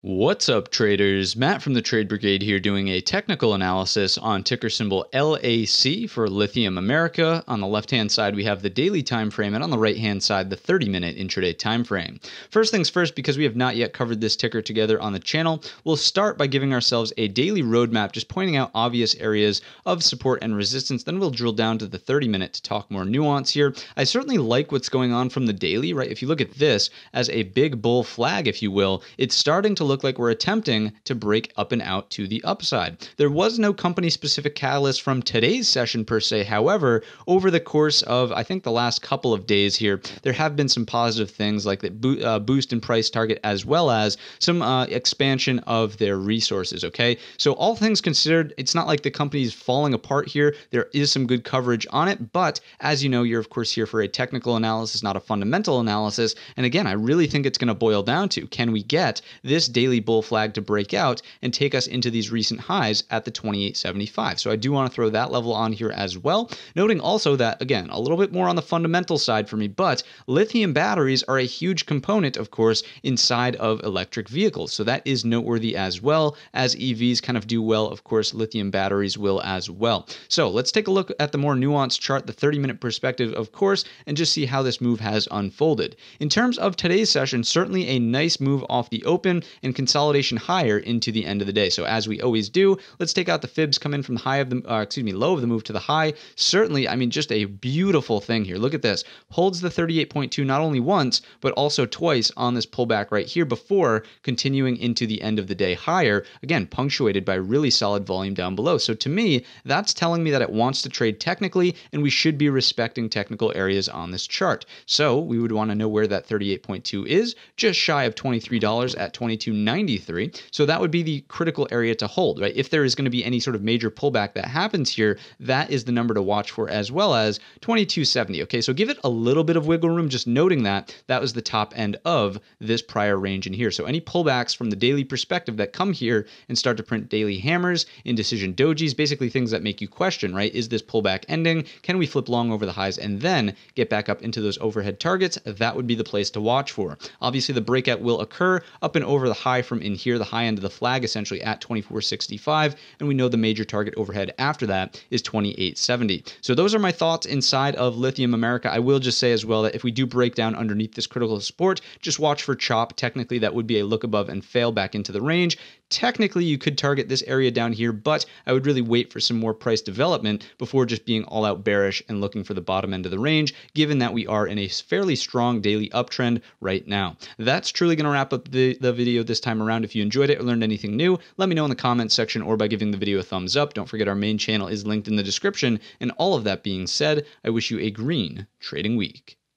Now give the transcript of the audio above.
What's up, traders? Matt from the Trade Brigade here doing a technical analysis on ticker symbol LAC for Lithium America. On the left-hand side, we have the daily time frame, and on the right-hand side, the 30-minute intraday time frame. First things first, because we have not yet covered this ticker together on the channel, we'll start by giving ourselves a daily roadmap, just pointing out obvious areas of support and resistance. Then we'll drill down to the 30-minute to talk more nuance here. I certainly like what's going on from the daily, right? If you look at this as a big bull flag, if you will, it's starting to look like we're attempting to break up and out to the upside. There was no company-specific catalyst from today's session per se. However, over the course of, I think, the last couple of days here, there have been some positive things like that boost in price target, as well as some expansion of their resources, okay? So all things considered, it's not like the company is falling apart here. There is some good coverage on it, but as you know, you're of course here for a technical analysis, not a fundamental analysis. And again, I really think it's going to boil down to, can we get this daily bull flag to break out and take us into these recent highs at the 28.75? So I do want to throw that level on here as well, noting also that, again, a little bit more on the fundamental side for me, but lithium batteries are a huge component, of course, inside of electric vehicles. So that is noteworthy as well. As EVs kind of do well, of course, lithium batteries will as well. So let's take a look at the more nuanced chart, the 30-minute perspective, of course, and just see how this move has unfolded. In terms of today's session, certainly a nice move off the open and consolidation higher into the end of the day. So as we always do, let's take out the fibs, come in from the high of the, low of the move to the high. Certainly, I mean, just a beautiful thing here. Look at this. Holds the 38.2 not only once, but also twice on this pullback right here before continuing into the end of the day higher, again, punctuated by really solid volume down below. So to me, that's telling me that it wants to trade technically, and we should be respecting technical areas on this chart. So we would want to know where that 38.2 is, just shy of $23 at 22.93. So that would be the critical area to hold, right? If there is going to be any sort of major pullback that happens here, that is the number to watch for, as well as 22.70. Okay, so give it a little bit of wiggle room, just noting that that was the top end of this prior range in here. So any pullbacks from the daily perspective that come here and start to print daily hammers, indecision dojis, basically things that make you question, right? Is this pullback ending? Can we flip long over the highs and then get back up into those overhead targets? That would be the place to watch for. Obviously, the breakout will occur up and over the high from in here, the high end of the flag essentially at 24.65, and we know the major target overhead after that is 28.70. So those are my thoughts inside of Lithium America. I will just say as well that if we do break down underneath this critical support, just watch for chop. Technically, that would be a look above and fail back into the range. Technically, you could target this area down here, but I would really wait for some more price development before just being all out bearish and looking for the bottom end of the range, given that we are in a fairly strong daily uptrend right now. That's truly going to wrap up the video this time around. If you enjoyed it or learned anything new, let me know in the comments section or by giving the video a thumbs up. Don't forget our main channel is linked in the description. And all of that being said, I wish you a green trading week.